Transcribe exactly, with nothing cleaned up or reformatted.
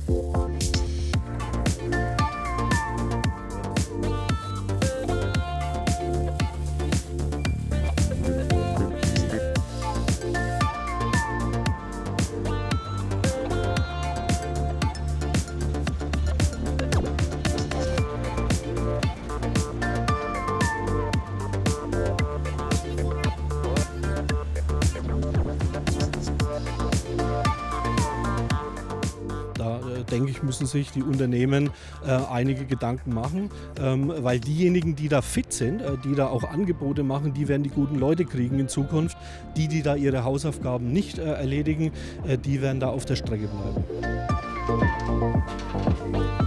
Da äh, denke ich, müssen sich die Unternehmen äh, einige Gedanken machen, ähm, weil diejenigen, die da fit sind, äh, die da auch Angebote machen, die werden die guten Leute kriegen in Zukunft. Die, die da ihre Hausaufgaben nicht äh, erledigen, äh, die werden da auf der Strecke bleiben.